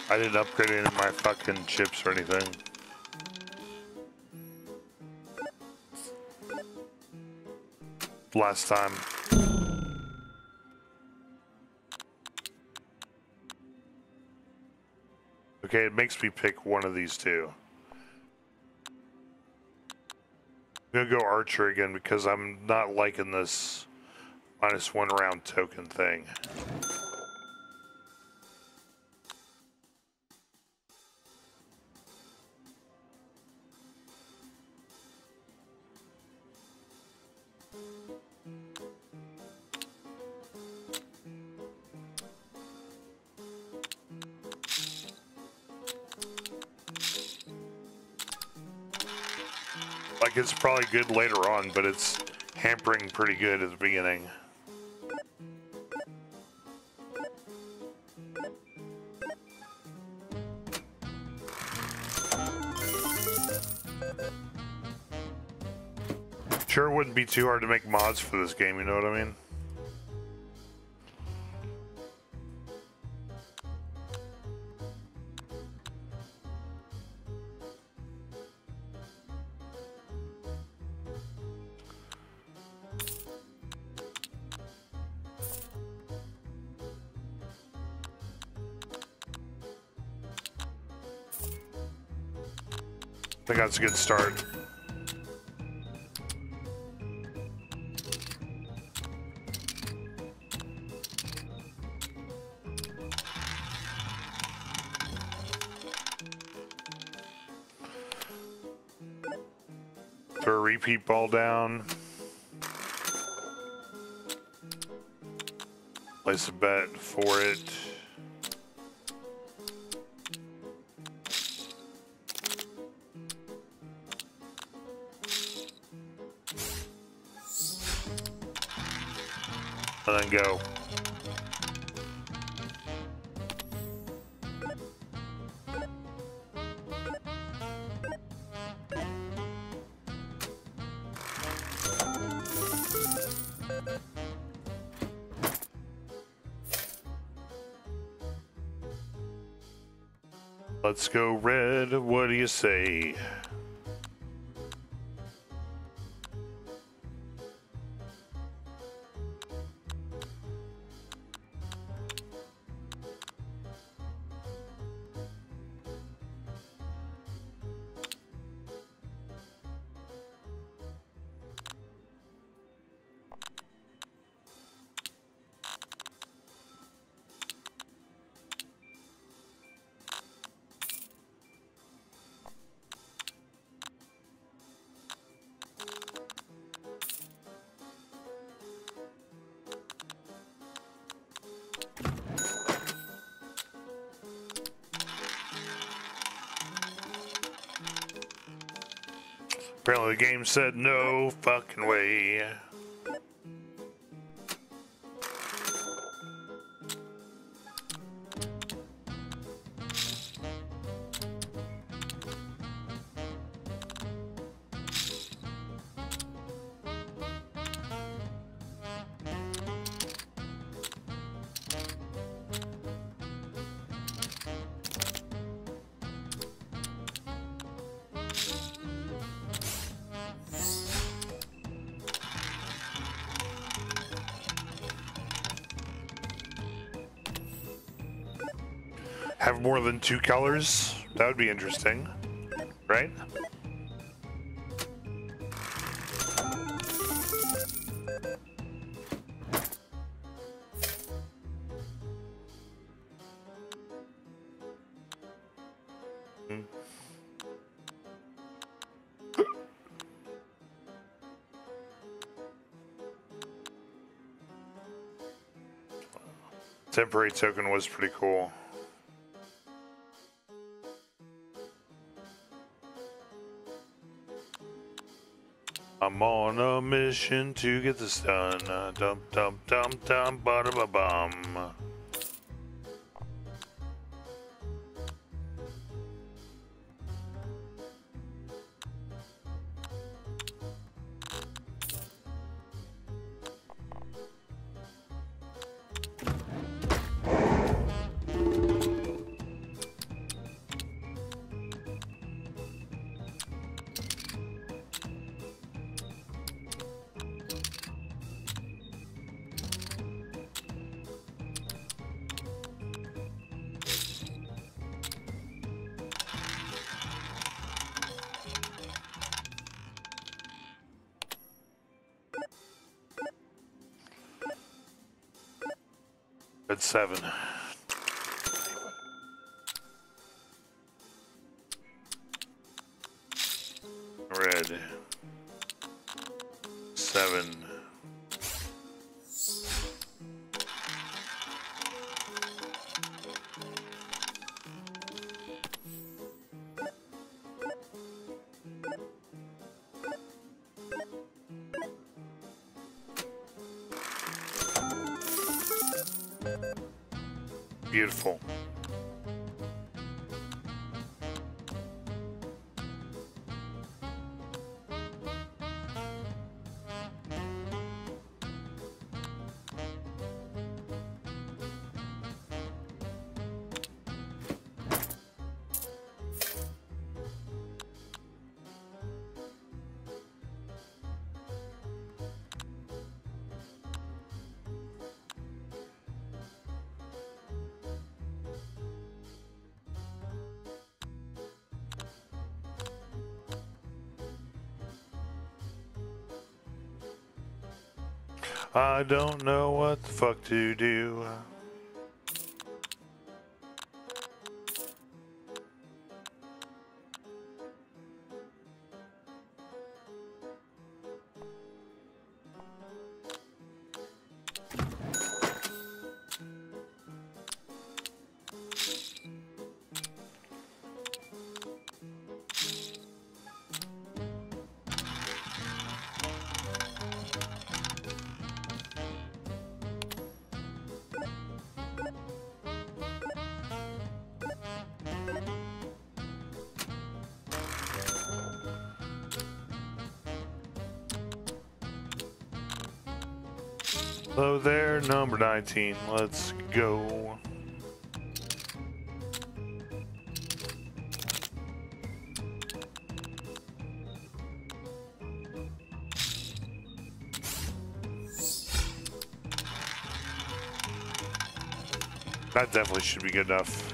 I didn't upgrade any of my fucking chips or anything. Last time. Okay, it makes me pick one of these two. I'm gonna go Archer again because I'm not liking this -1 round token thing. Like, it's probably good later on, but it's hampering pretty good at the beginning. Sure, it wouldn't be too hard to make mods for this game, you know what I mean? I think that's a good start. Throw a repeat ball down. Place a bet for it. And then go. Let's go red, what do you say? Apparently the game said no fucking way. Have more than 2 colors? That would be interesting, right? Temporary token was pretty cool. I'm on a mission to get this done. Dum dum dum dum ba da ba bum. Red 7. Red 7. Beautiful. I don't know what the fuck to do. Hello there, number 19. Let's go. That definitely should be good enough.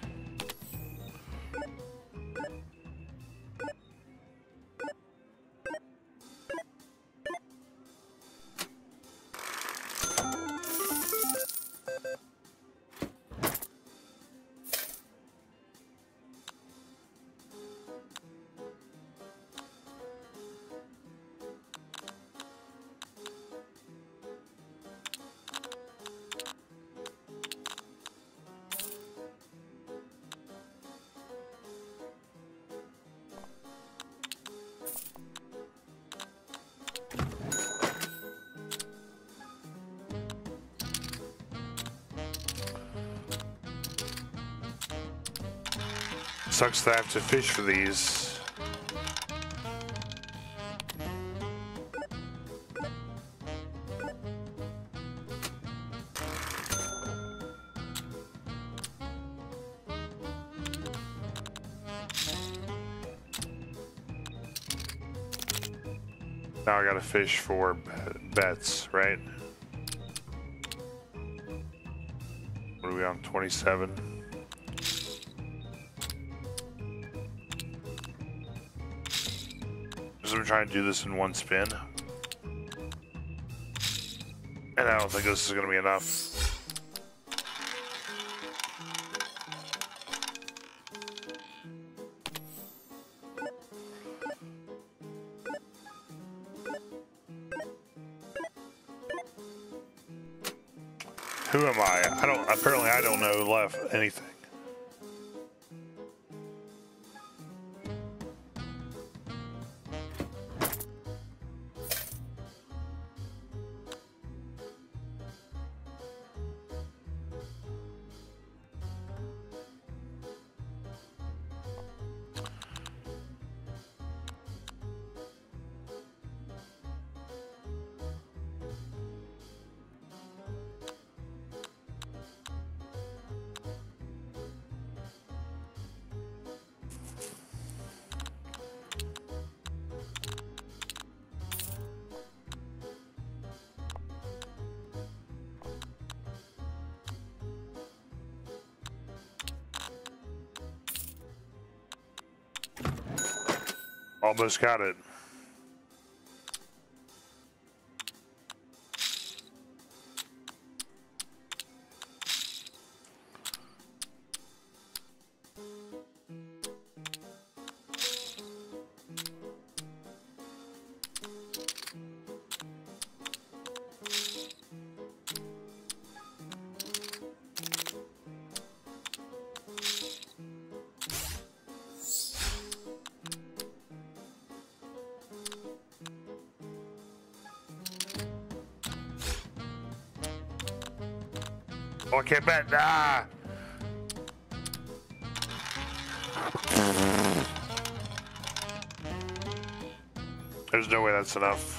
Sucks to have to fish for these. Now I gotta fish for bets, right? What are we on, 27? I'm trying to do this in one spin. And I don't think this is going to be enough. Who am I? Apparently I don't know anything. Almost got it. Oh, I can't bet. Ah! There's no way that's enough.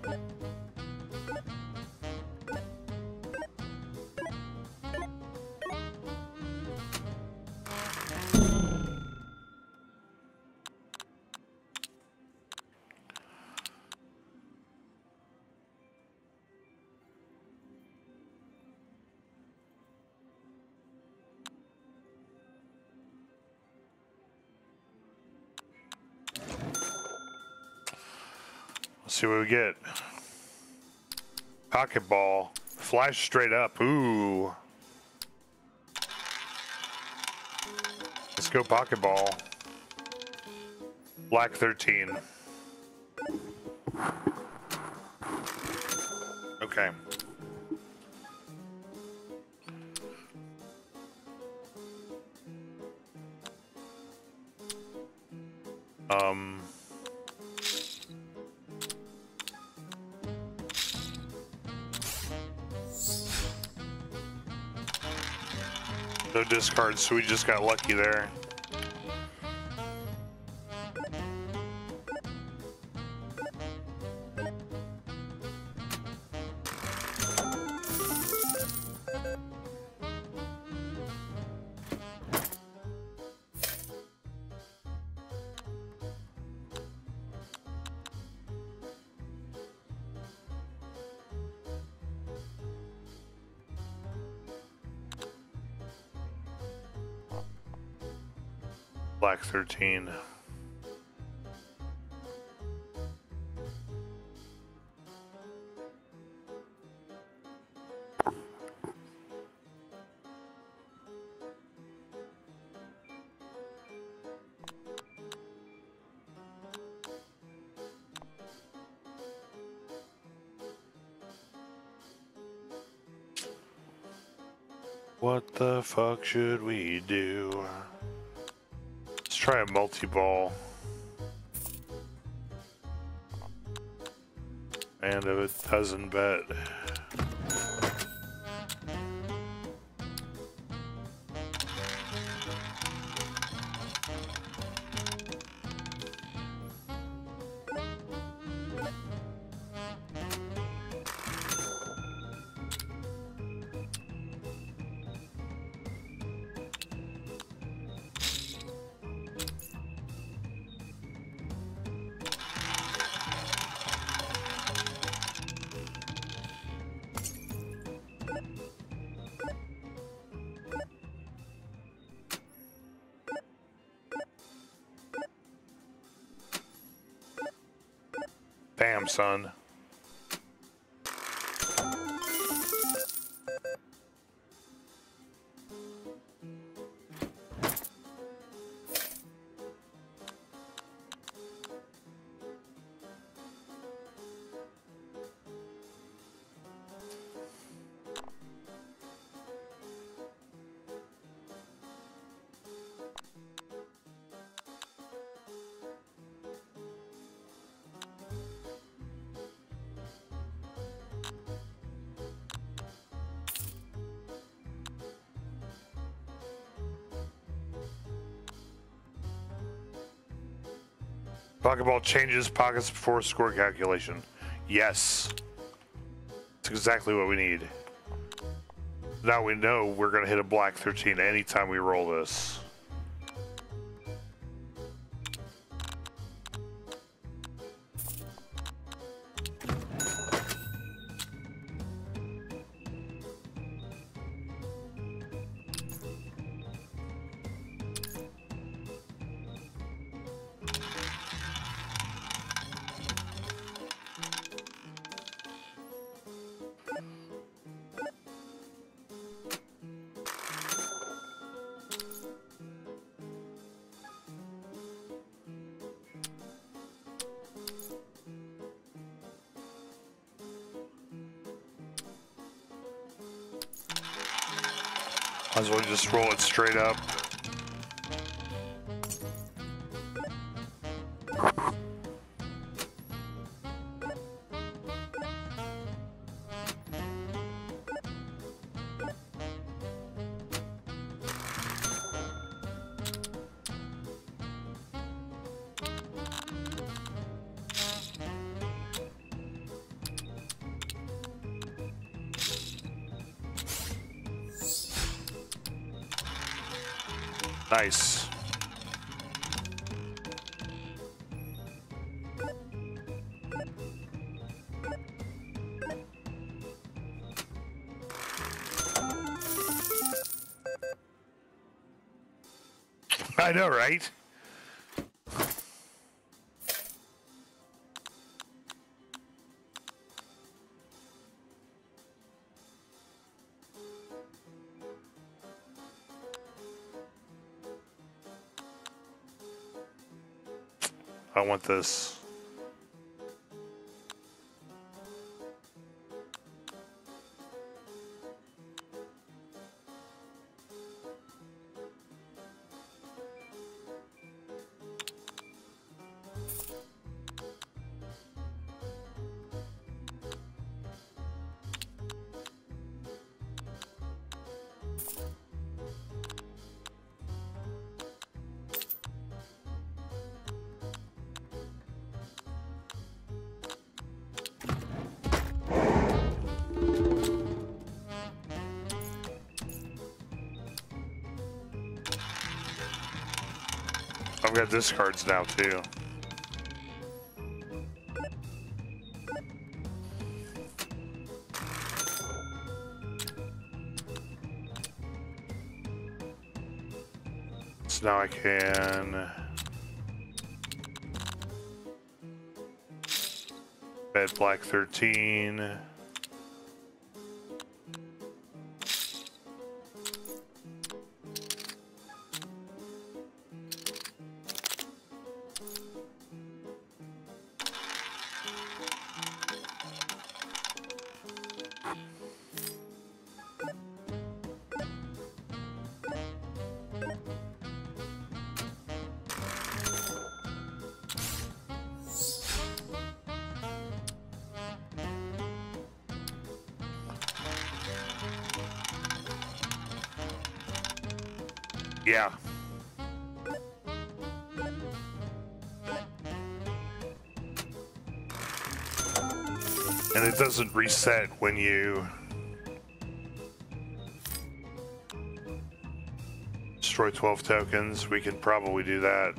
Let's see what we get. Pocket ball. Flash straight up. Ooh. Let's go pocket ball. Black 13. Okay. No discards, so we just got lucky there. Black 13. What the fuck should we do? Let's try a multi-ball. And if it doesn't bet. Damn, son. Pokeball changes pockets before score calculation. Yes. That's exactly what we need. Now we know we're going to hit a black 13 anytime we roll this. Might as well just roll it straight up. Nice. I know, right? I want this. I've got discards now too. So now I can bet black 13. Yeah. And it doesn't reset when you destroy 12 tokens. We can probably do that.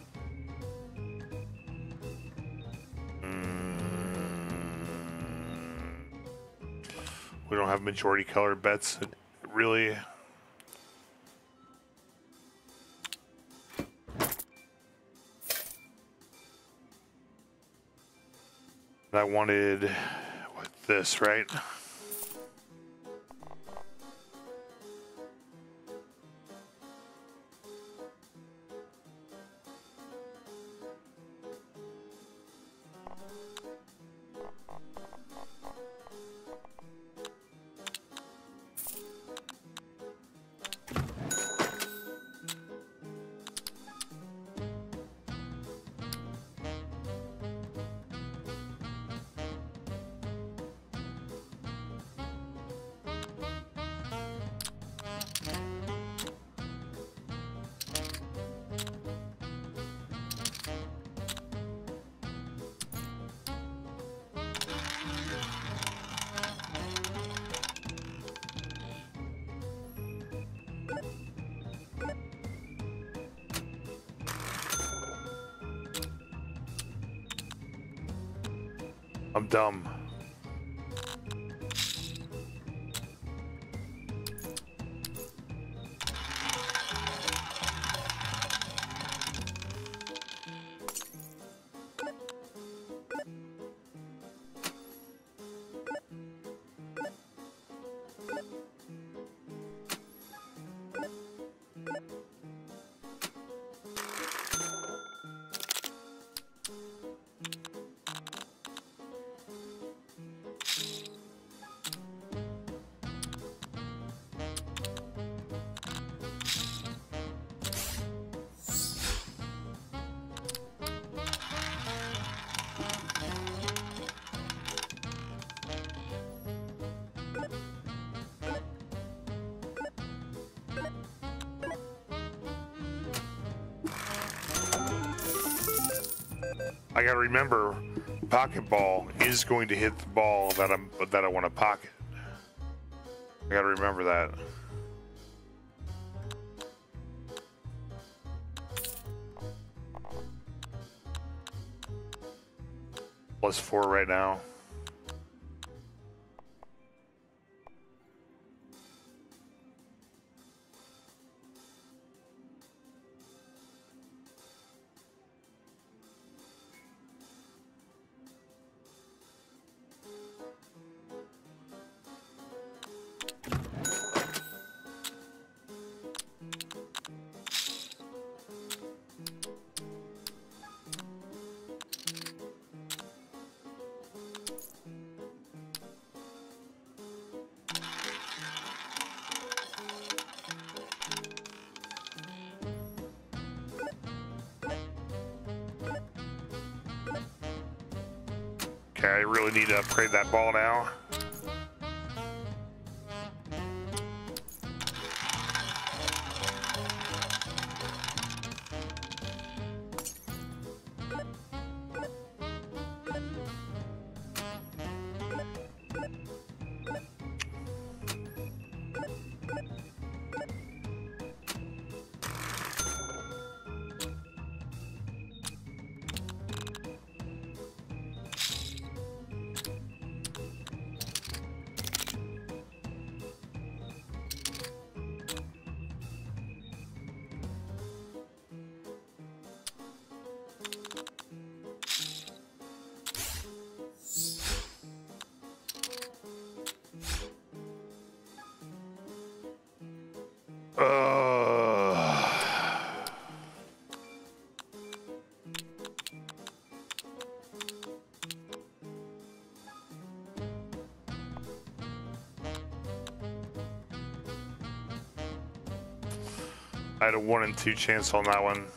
We don't have majority color bets, really. I wanted what, this, right? I'm dumb. I gotta remember, pocket ball is going to hit the ball that I want to pocket. I gotta remember that. +4 right now. Okay, I really need to upgrade that ball now. I had a 1 in 2 chance on that one.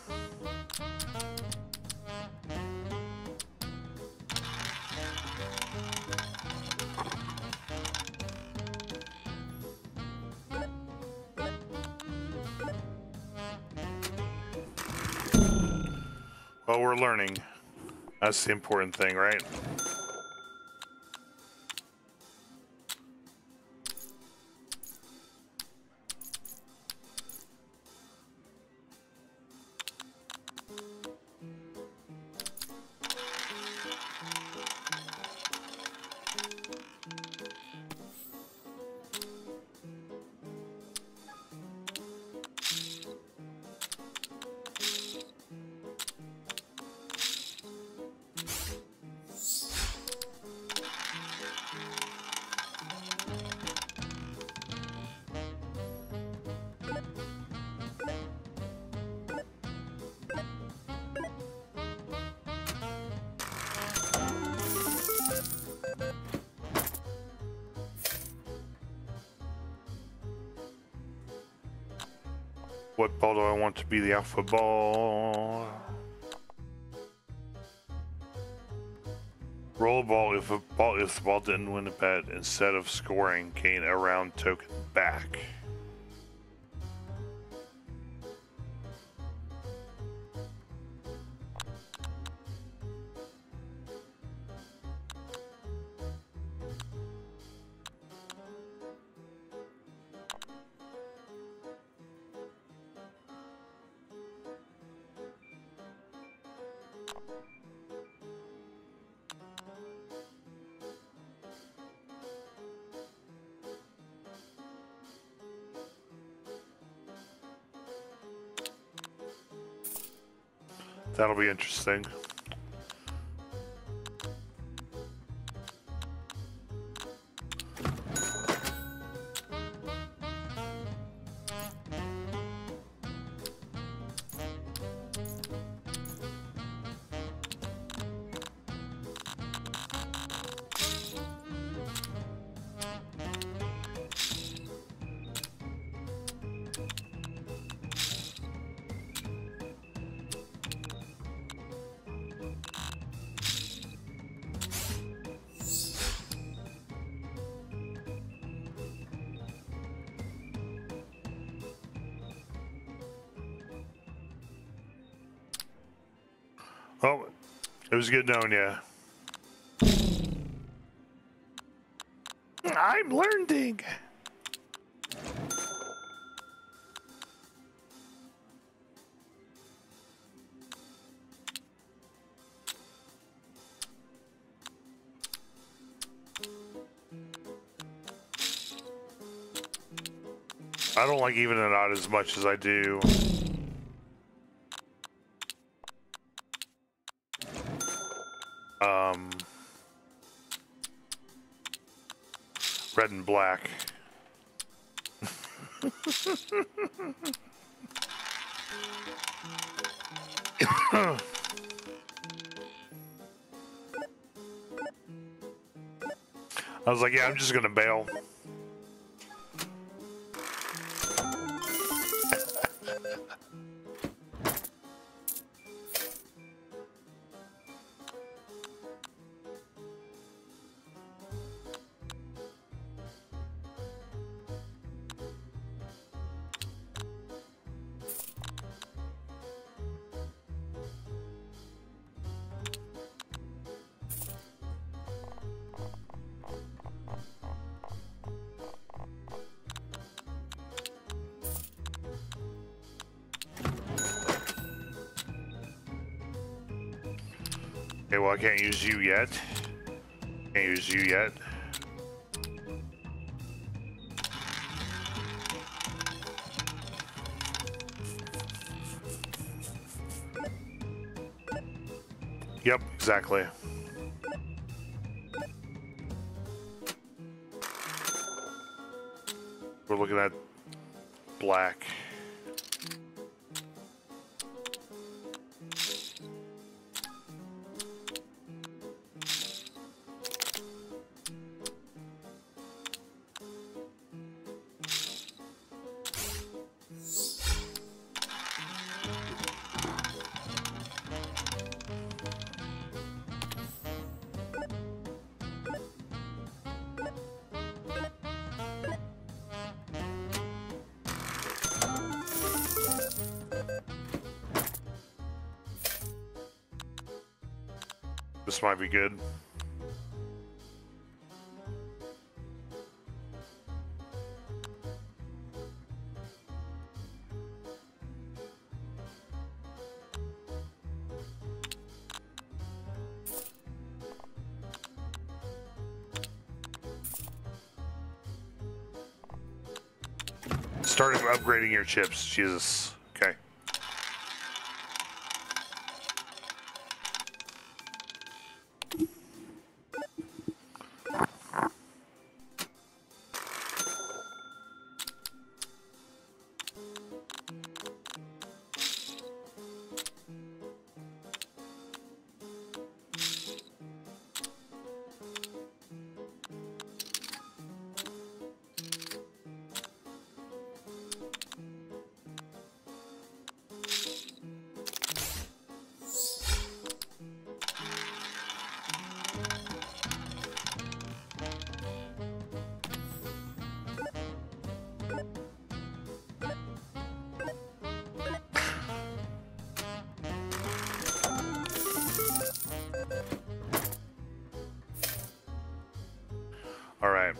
Well, we're learning. That's the important thing, right? What ball do I want to be the alpha ball? Roll a ball if the ball didn't win a bet. Instead of scoring, gain a round token back. That'll be interesting. Oh, it was good knowing you. I'm learning. I don't like even and odd as much as I do. Red and black. I was like, yeah, I'm just gonna bail. Okay, well, I can't use you yet. Can't use you yet. Yep, exactly. We're looking at black. This might be good. Started upgrading your chips, Jesus. Okay. All right.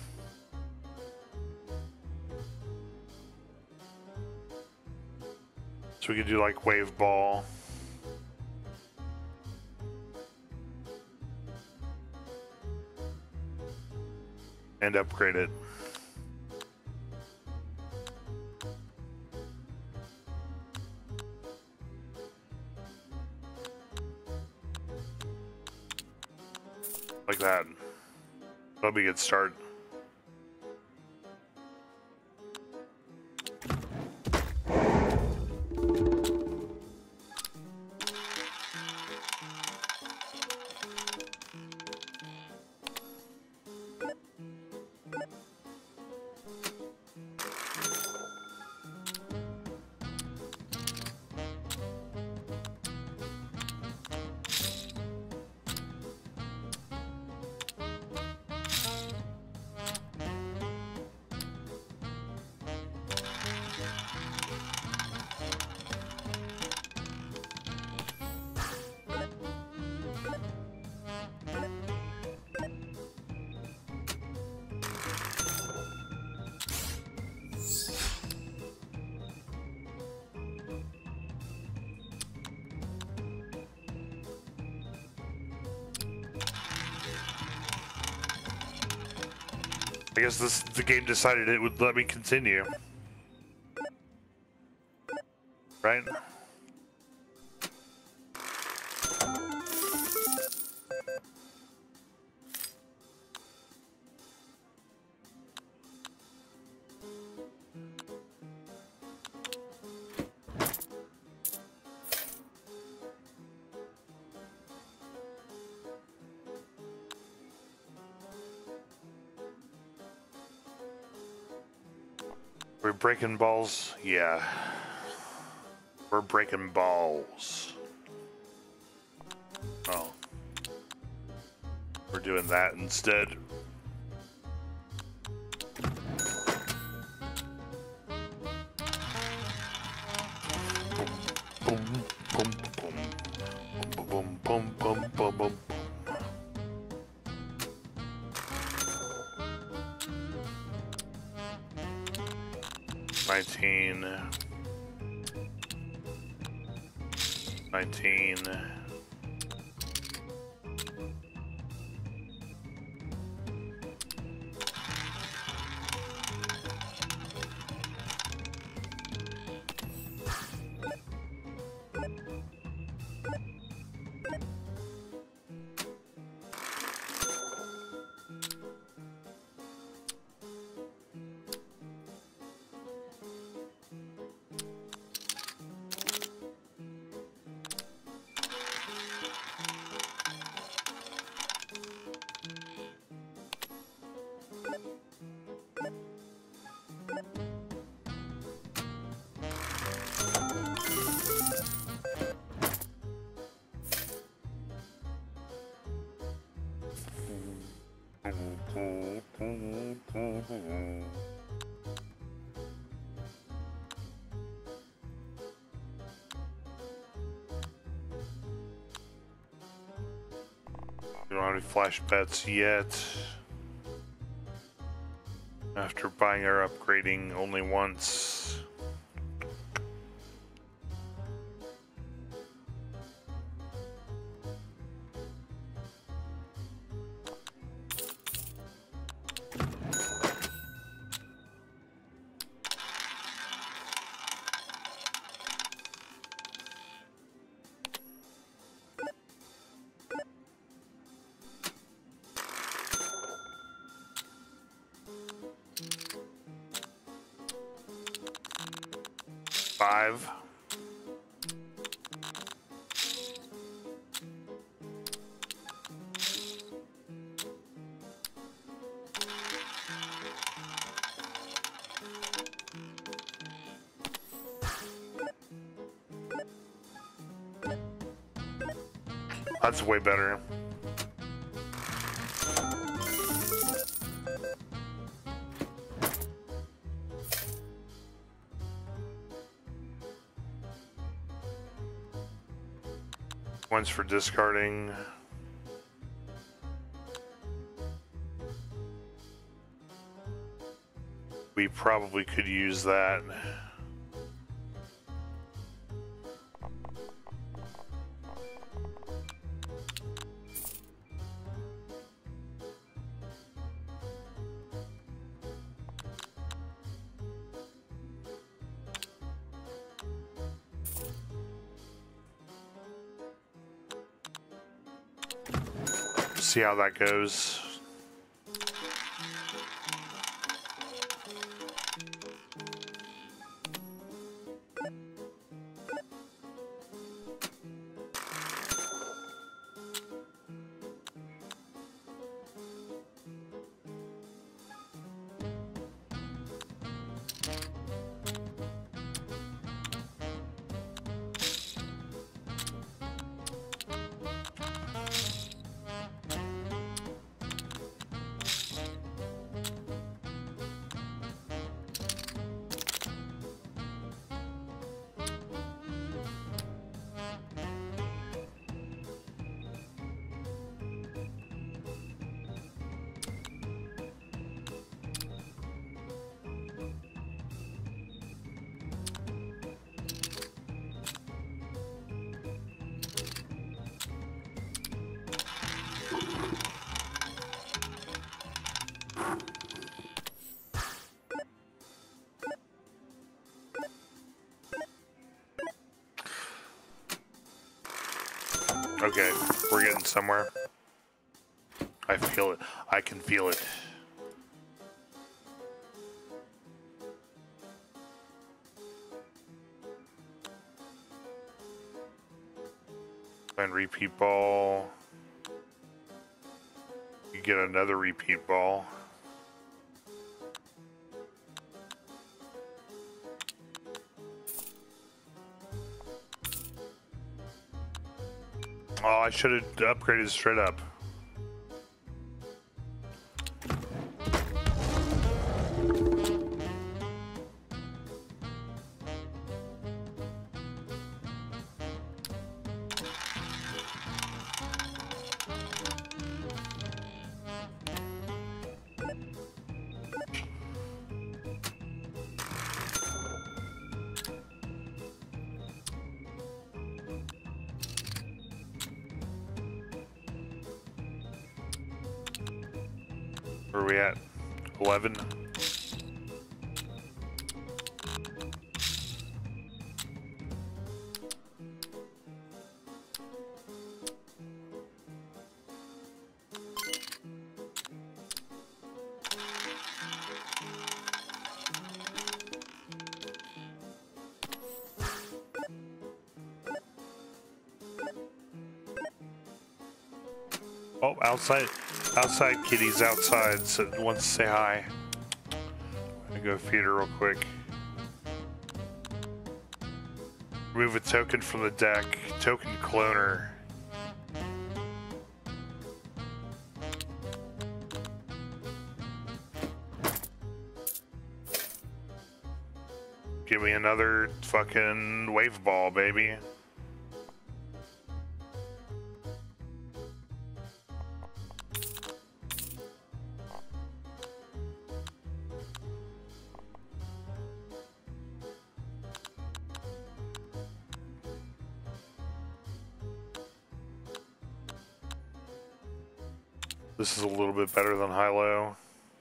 So we could do like wave ball. And upgrade it. Like that. That'll be a good start. I guess the game decided it would let me continue. Right? We're breaking balls? Yeah. We're breaking balls. Oh. We're doing that instead. Boom, boom, boom, boom, boom, boom, boom, boom. 19. 19. We don't have any flash bets yet. After buying or upgrading only once. Five. That's way better. One's for discarding. We probably could use that. See how that goes. Okay, we're getting somewhere. I feel it. I can feel it. And repeat ball. You get another repeat ball. Oh, I should have upgraded straight up. Where are we at? 11? Oh, outside kitty's outside, so wants to say hi. I'm gonna go feed her real quick. Remove a token from the deck. Token cloner. Give me another fucking wave ball, baby. This is a little bit better than high-low.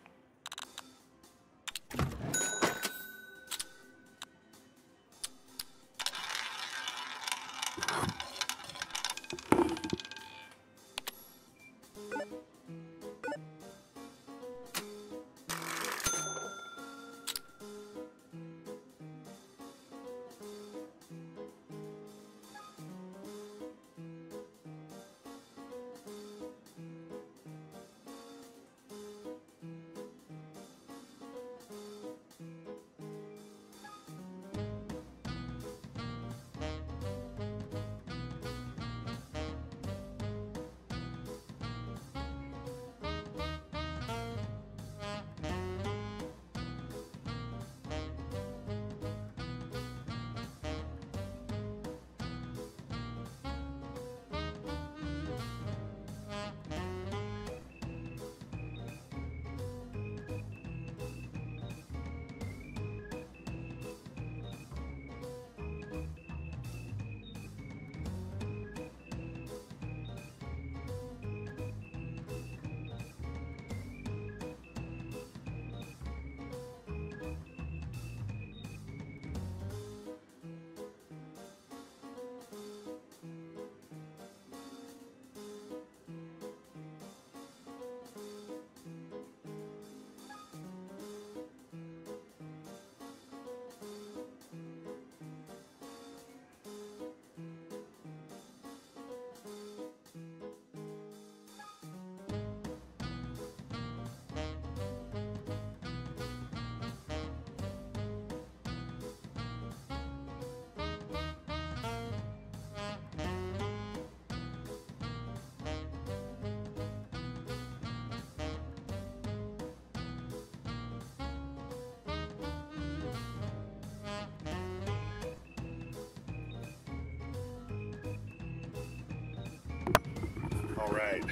All right.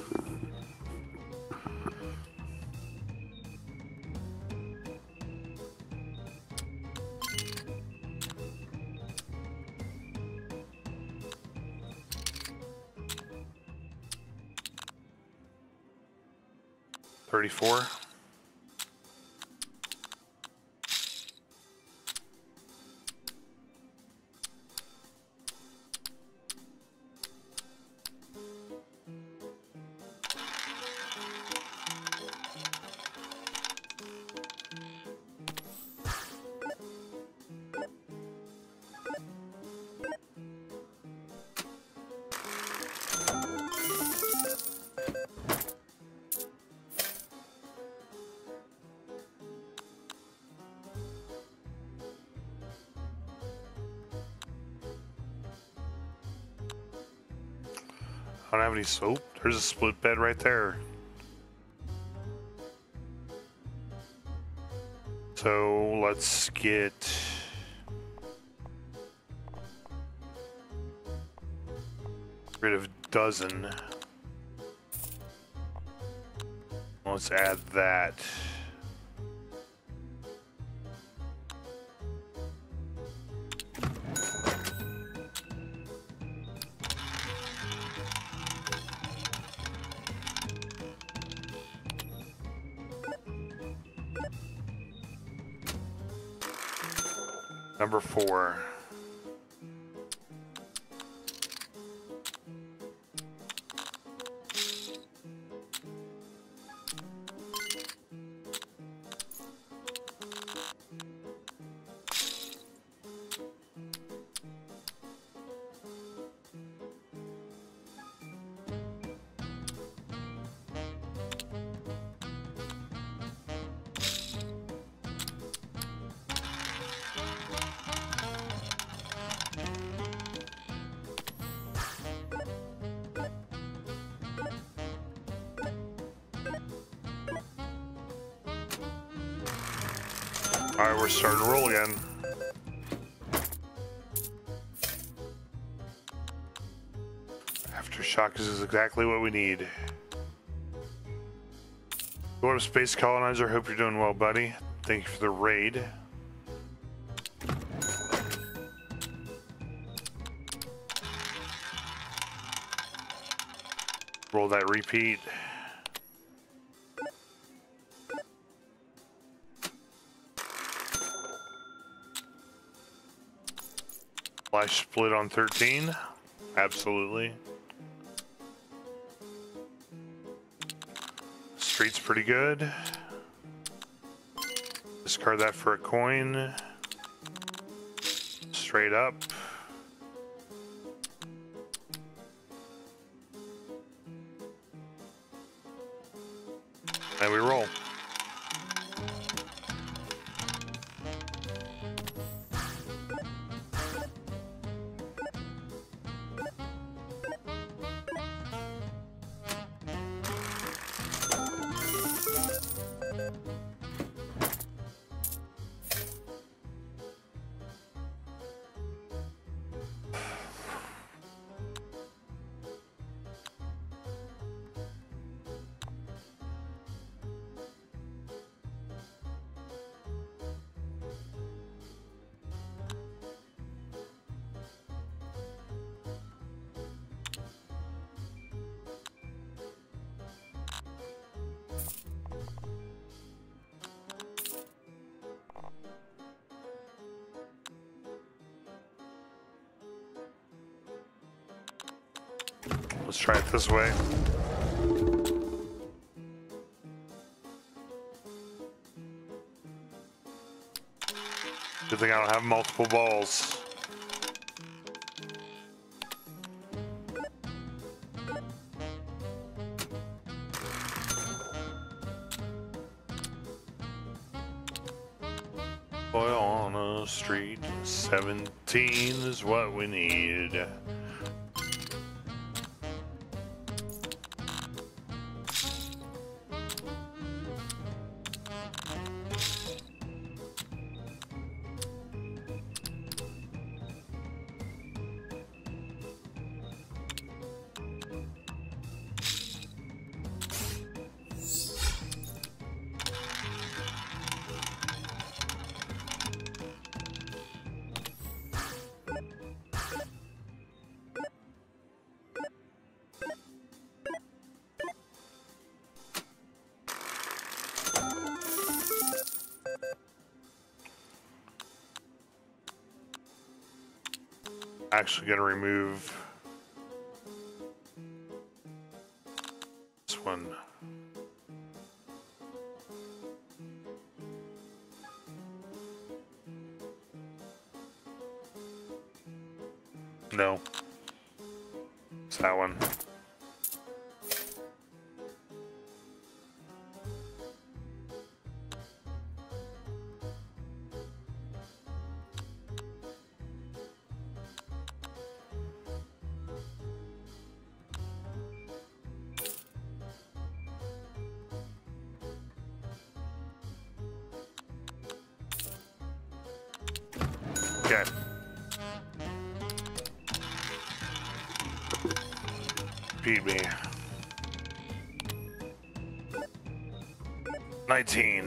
$34. I don't have any soap. There's a split bed right there. So let's get rid of dozen. Let's add that. Number 4. Alright, we're starting to roll again. Aftershock is exactly what we need. What up, Space Colonizer? Hope you're doing well, buddy. Thank you for the raid. Roll that repeat. Flash split on 13. Absolutely. Street's pretty good. Discard that for a coin. Straight up. And we roll. Let's try it this way. Good thing I don't have multiple balls. Boy on a street, 17 is what we need. Actually gonna remove this one. No, it's that one. Okay. Beat me. 19.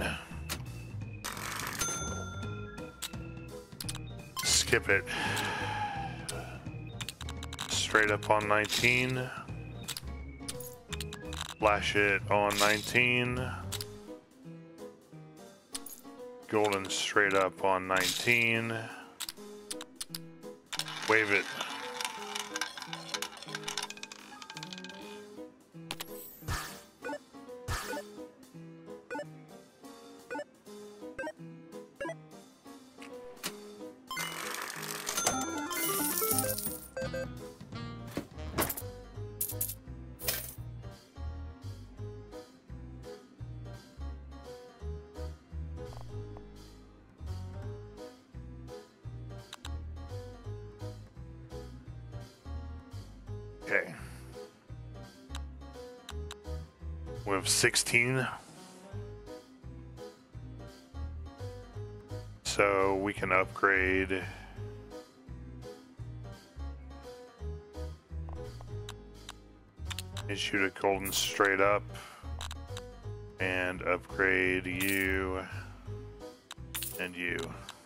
Skip it. Straight up on 19. Flash it on 19. Golden straight up on 19. Wave it. Okay. We have 16. So we can upgrade. And shoot a golden straight up. And upgrade you. And you.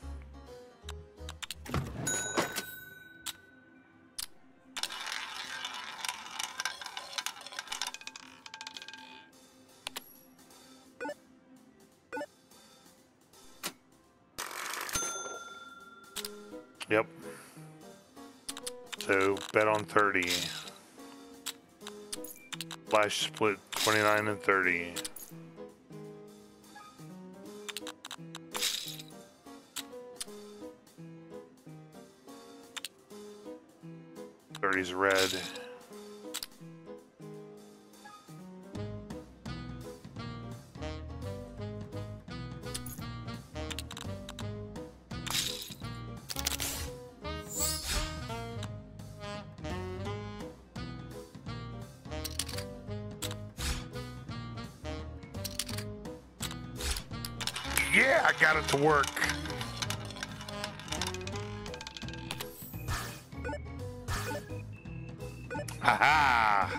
Yep. So bet on 30. Flash split 29 and 30. Thirty's red. Yeah, I got it to work. Haha.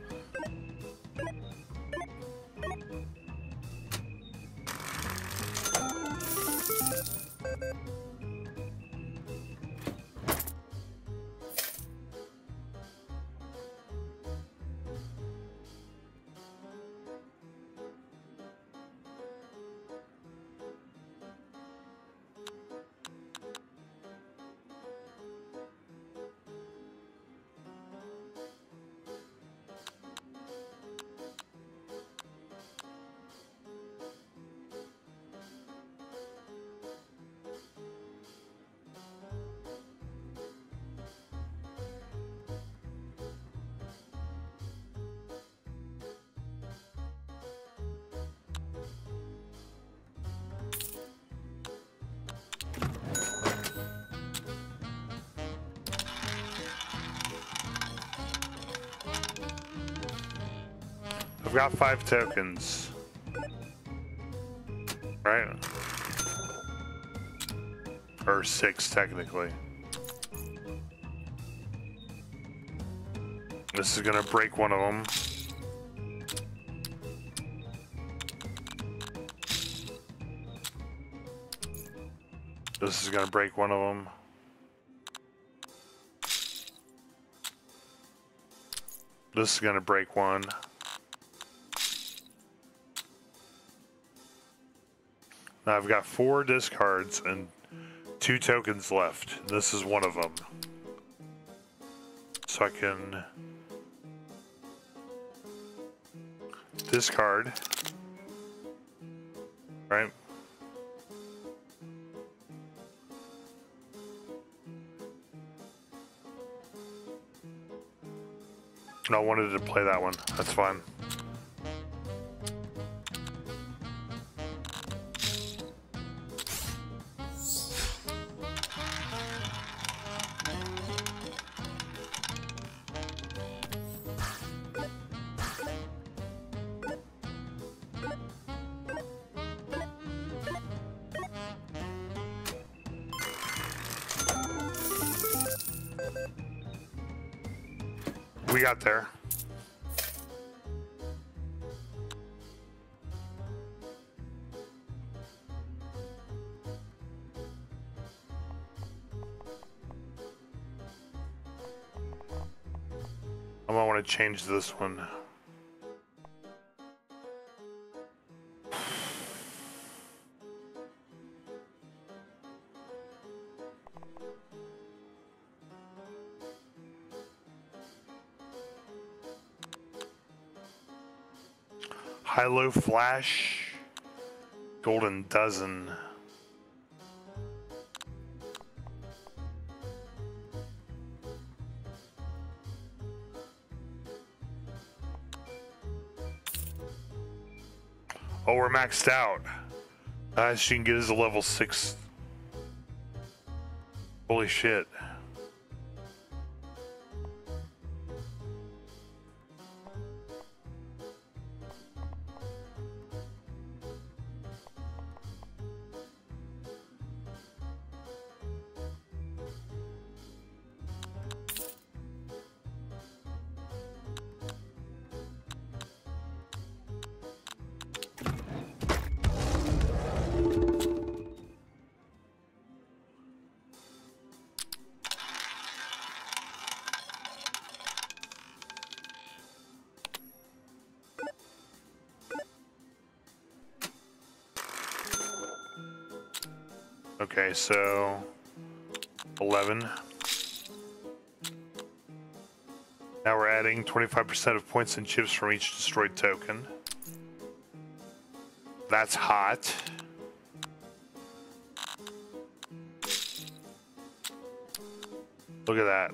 I've got 5 tokens. Right? Or 6 technically. This is gonna break one of them. This is gonna break one of them. This is gonna break one. Now I've got 4 discards and 2 tokens left. This is one of them. So I can discard, right? No, I wanted to play that one. That's fine. We got there. I might want to change this one. High-low flash, golden dozen. Oh, we're maxed out. Highest you can get is a level 6. Holy shit. Okay, so 11. Now we're adding 25% of points and chips from each destroyed token. That's hot. Look at that.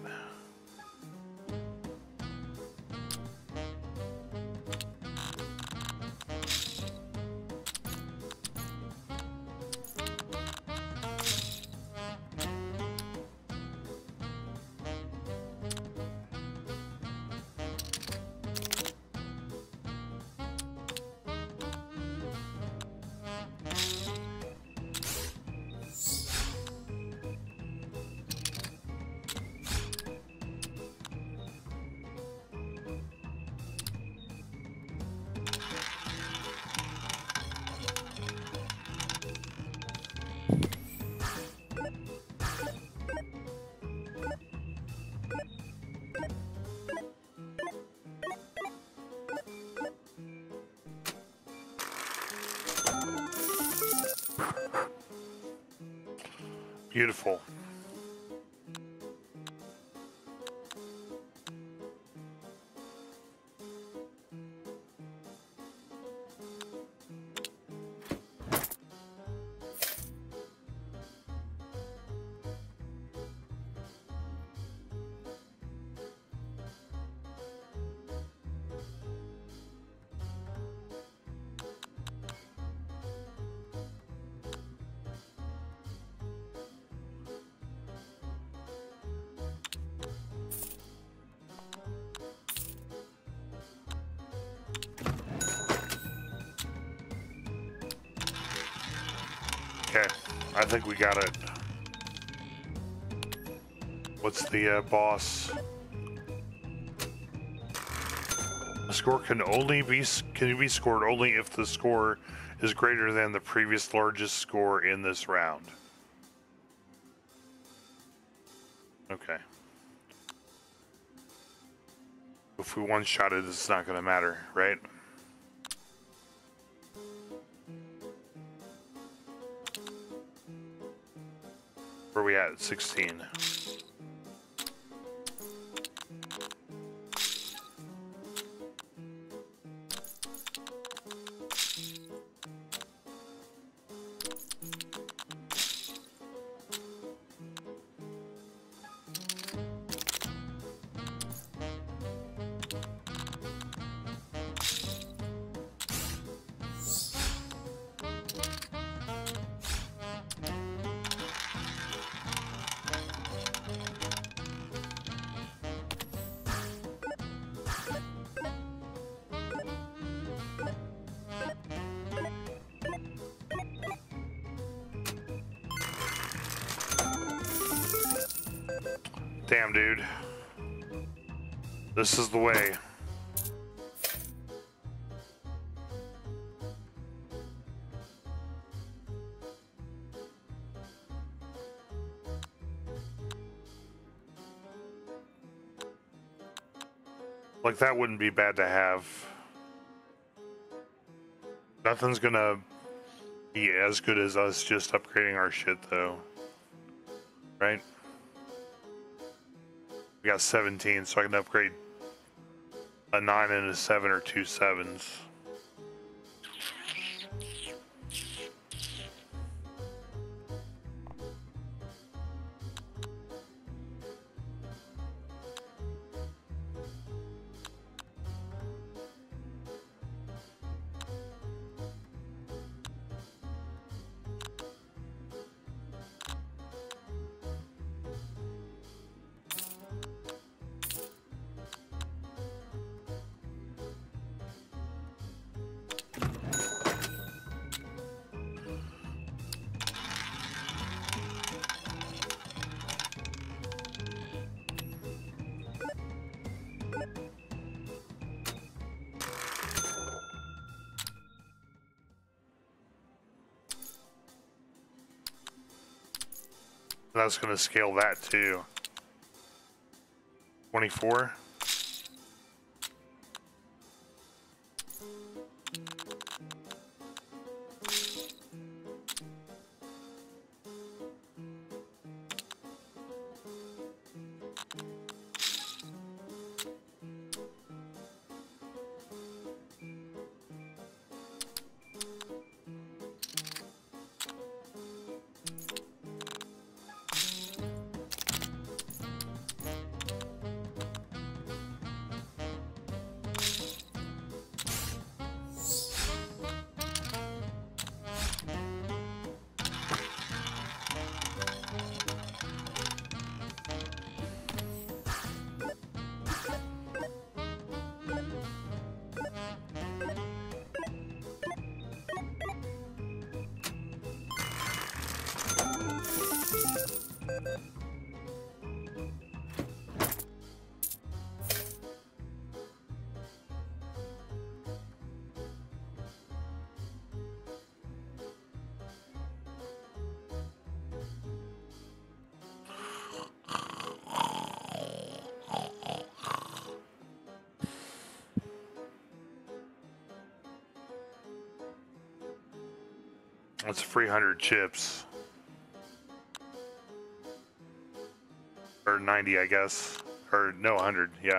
Beautiful. Okay, I think we got it. What's the boss? A score can be scored only if the score is greater than the previous largest score in this round. Okay. If we one-shot it, it's not going to matter, right? Where are we at? 16. Damn, dude. This is the way. Like, that wouldn't be bad to have. Nothing's gonna be as good as us just upgrading our shit, though. Right? We got 17, so I can upgrade a 9 and a 7 or 2 7s. That's going to scale that too. 24. That's 300 chips. Or 90, I guess. Or no, 100, yeah.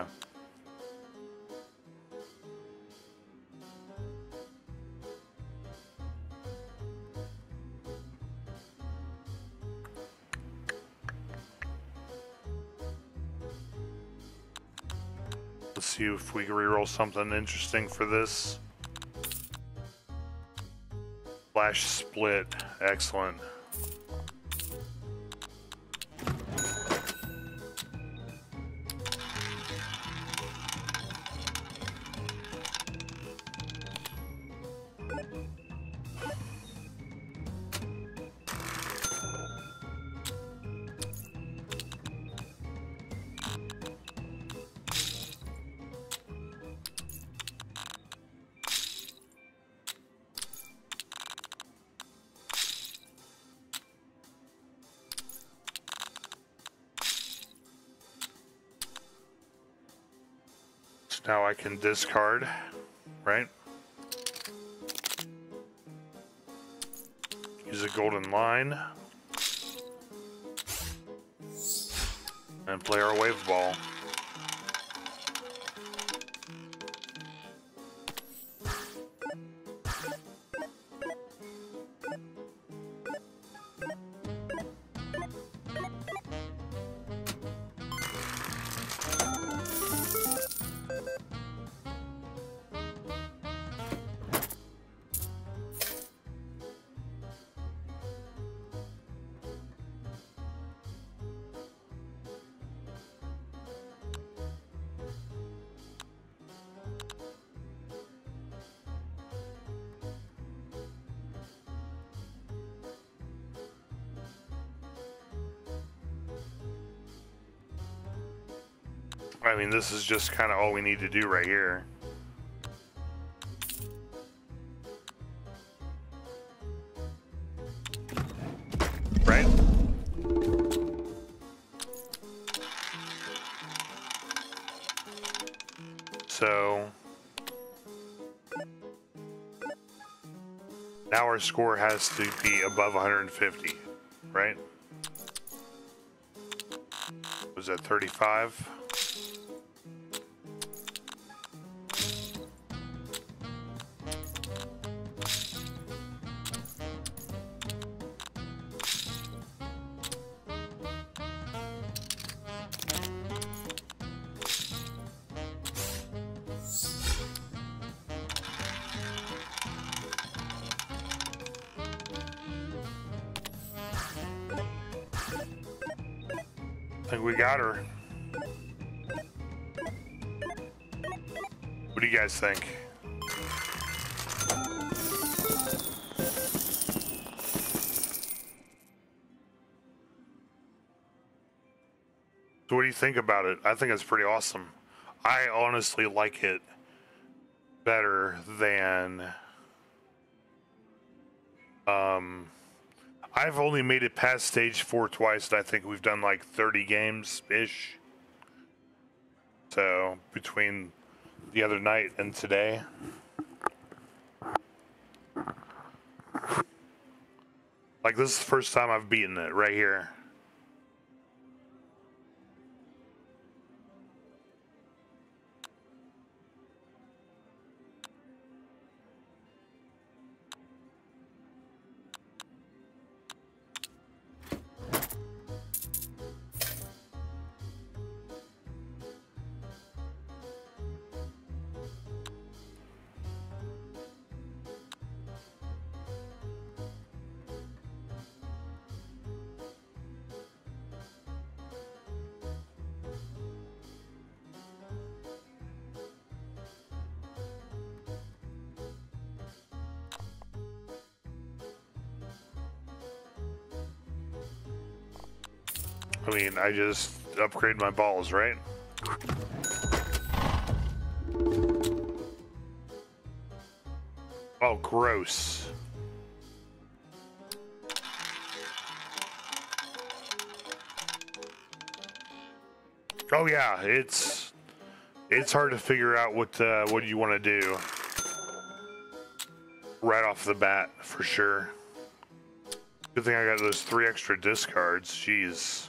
Let's see if we can reroll something interesting for this. Flash split, excellent. Now I can discard, right? Use a golden line. And play our wave ball. I mean, this is just kind of all we need to do right here. Right? So now our score has to be above 150, right? Was that 35? I think we got her. What do you guys think? So what do you think about it? I think it's pretty awesome. I honestly like it better than I've only made it past stage 4 twice, and I think we've done like 30 games-ish. So, between the other night and today. Like, this is the first time I've beaten it, right here. I mean, I just upgrade my balls, right? Oh, gross. Oh yeah, it's hard to figure out what you want to do right off the bat, for sure. Good thing I got those 3 extra discards. Jeez.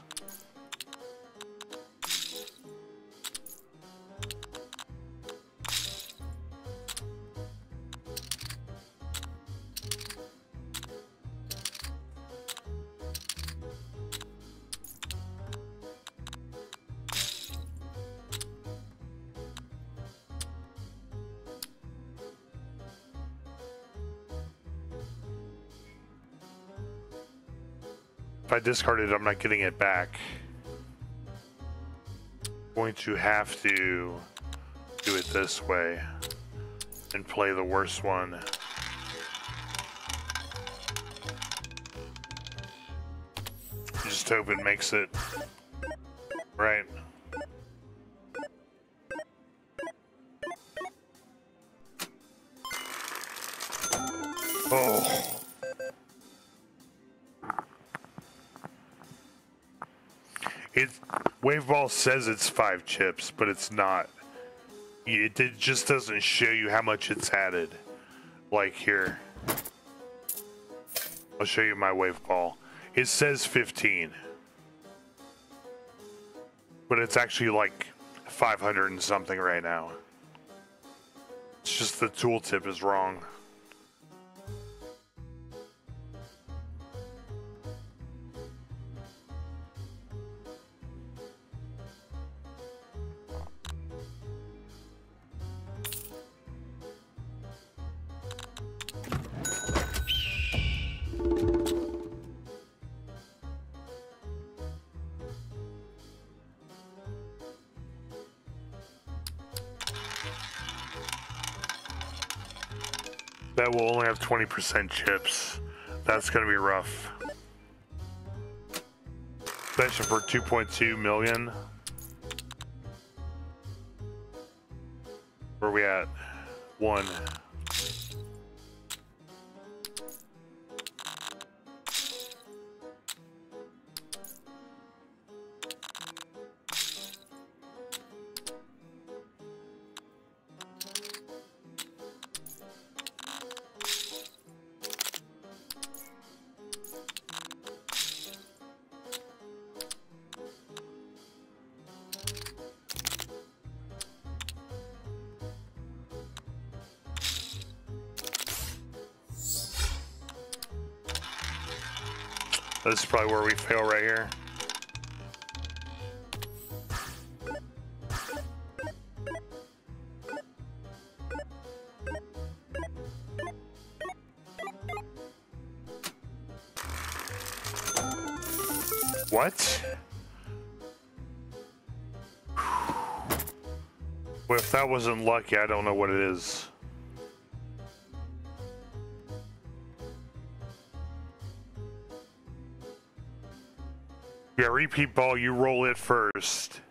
If I discard it, I'm not getting it back. I'm going to have to do it this way and play the worst one. Just hope it makes it right. Oh. Waveball says it's 5 chips, but it's not. It just doesn't show you how much it's added. Like here. I'll show you my Waveball. It says 15. But it's actually like 500 and something right now. It's just the tooltip is wrong. That will only have 20% chips. That's gonna be rough. Especially for 2.2 million. Where are we at? 1. This is probably where we fail right here. What? Well, if that wasn't lucky, I don't know what it is. Yeah, repeat ball, you roll it first.